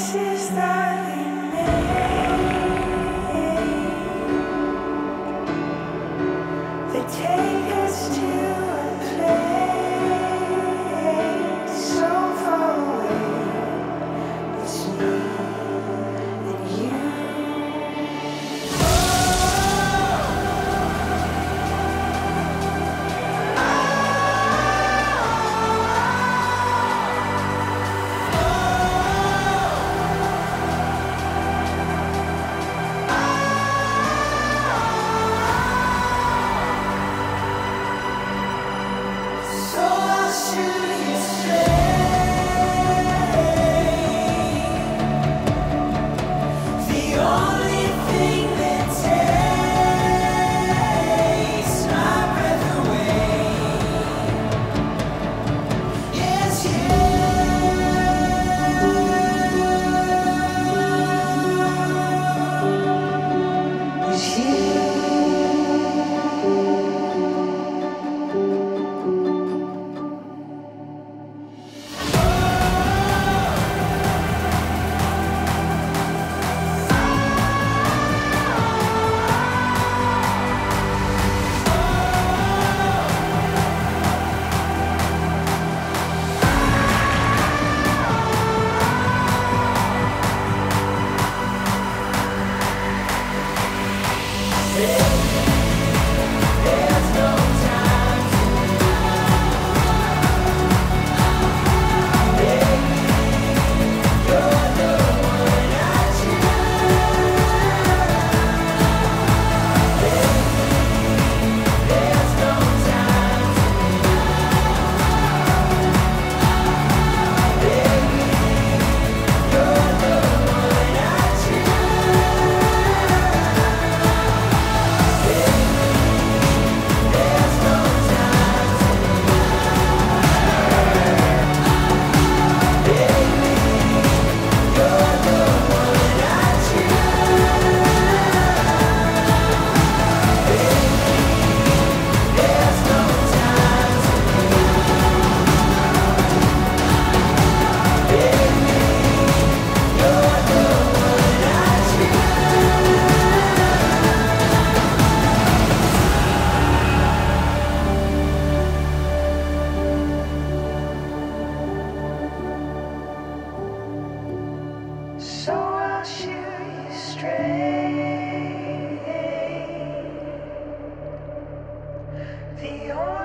choices that we made, they take us to a place so far away. It's me and you. So I'll shoot you straight. The only thing that takes my breath away is you. Is you. There's no time to baby. You're the one I choose. There's no time to baby. You're the one I There's no time to baby. You're the one I There's no time to baby. You're the one I So I'll shoot you straight. The only